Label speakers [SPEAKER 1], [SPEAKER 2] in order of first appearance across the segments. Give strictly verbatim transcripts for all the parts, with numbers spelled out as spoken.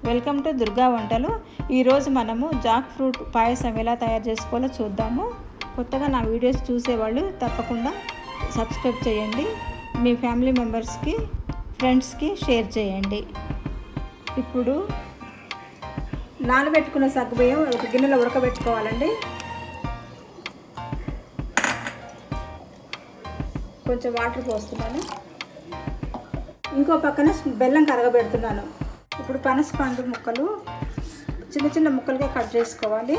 [SPEAKER 1] Welcome to Durga వంటలు. ఈరోజు మనము జాక్ ఫ్రూట్ పాయసం ఎలా తయారు చేసుకోవాలో చూద్దాము. కొత్తగా నా వీడియోస్ చూసేవాళ్ళు తప్పకుండా సబ్స్క్రైబ్ చేయండి. మీ ఫ్యామిలీ మెంబర్స్కి, ఫ్రెండ్స్కి షేర్ చేయండి. ఇప్పుడు నానబెట్టుకున్న సగ్గుబియ్యం ఒక గిన్నెలో ఉడకబెట్టుకోవాలండి. కొంచెం వాటర్ పోస్తున్నాను. ఇంకో పక్కన బెల్లం కరగబెడుతున్నాను. ఇప్పుడు పనస పండు ముక్కలు చిన్న చిన్న ముక్కలుగా కట్ చేసుకోవాలి.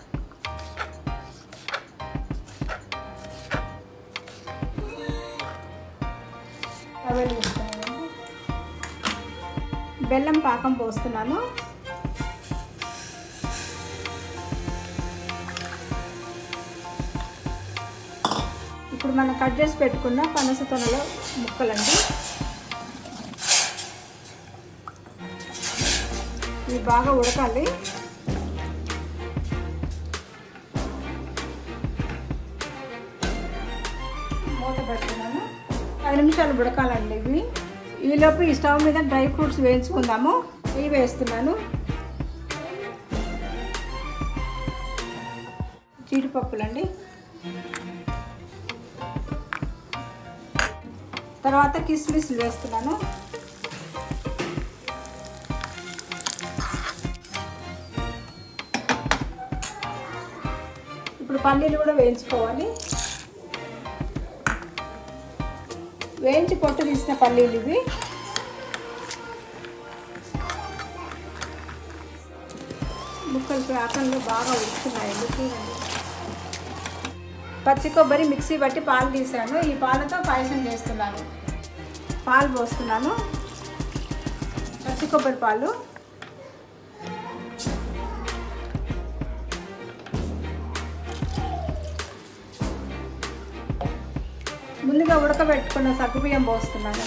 [SPEAKER 1] బెల్లం పాకం పోస్తున్నాను. ఇప్పుడు మనం కట్ చేసి పెట్టుకున్న పనస తొనలో ముక్కలండి. ఇవి బాగా ఉడకాలి. మూత పెడుతున్నాను. ఐదు నిమిషాలు ఉడకాలండి ఇవి. ఈలోపు ఈ స్టవ్ మీద డ్రై ఫ్రూట్స్ వేయించుకుందాము. ఇవి వేస్తున్నాను. జీడిపప్పులండి, తర్వాత కిస్మిస్ వేస్తున్నాను. ఇప్పుడు పల్లీలు కూడా వేయించుకోవాలి. వేయించి పొట్టు తీసిన పల్లీలు ఇవి. ముక్కలు ఆకంలో బాగా ఉడుకుతున్నాయండి. పచ్చి కొబ్బరి మిక్సీ బట్టి పాలు తీసాను. ఈ పాలతో పాయసం చేస్తున్నాను. పాలు పోస్తున్నాను. పచ్చి కొబ్బరి పాలు. ముందుగా ఉడకబెట్టుకున్న సగ్గుబియ్యం పోస్తున్నాను.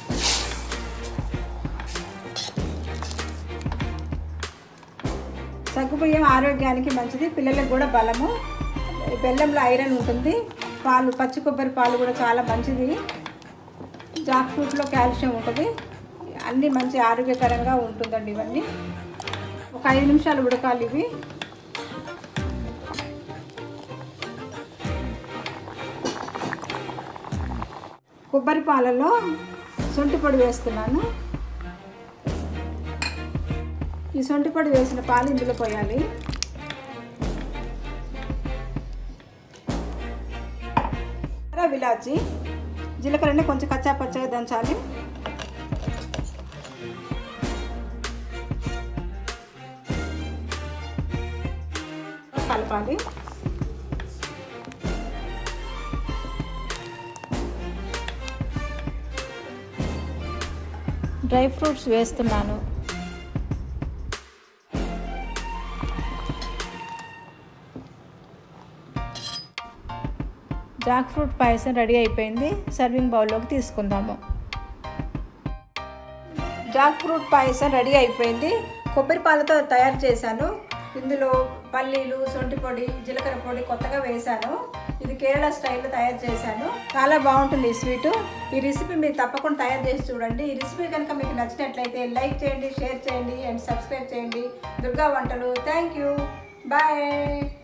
[SPEAKER 1] సగ్గుబియ్యం ఆరోగ్యానికి మంచిది, పిల్లలకు కూడా బలము. బెల్లంలో ఐరన్ ఉంటుంది. పాలు, పచ్చి కొబ్బరి పాలు కూడా చాలా మంచిది. జాక్ ఫ్రూట్లో కాల్షియం ఉంటుంది. అన్నీ మంచి ఆరోగ్యకరంగా ఉంటుందండి. ఇవన్నీ ఒక ఐదు నిమిషాలు ఉడకాలి ఇవి. కొబ్బరి పాలలో సొంటి పొడి వేస్తున్నాను. ఈ సొంటి పొడి వేసిన పాలు ఇందులో పోయాలి. విలాచి, జీలకర్రని కొంచెం కచ్చా పచ్చగా దంచాలి. కలపాలి. డ్రై ఫ్రూట్స్ వేస్తున్నాను. జాక్ ఫ్రూట్ పాయసం రెడీ అయిపోయింది. సర్వింగ్ బౌల్లోకి తీసుకుందాము. జాక్ ఫ్రూట్ పాయసం రెడీ అయిపోయింది. కొబ్బరి పాలతో తయారు చేశాను. ఇందులో పల్లీలు, సొంటి పొడి, జీలకర్ర పొడి కొత్తగా వేశాను. ఇది కేరళ స్టైల్లో తయారు చేశాను. చాలా బాగుంటుంది ఈ స్వీటు. ఈ రెసిపీ మీరు తప్పకుండా తయారు చేసి చూడండి. ఈ రెసిపీ కనుక మీకు నచ్చినట్లయితే లైక్ చేయండి, షేర్ చేయండి అండ్ సబ్స్క్రైబ్ చేయండి. దుర్గా వంటలు. Thank you. బాయ్.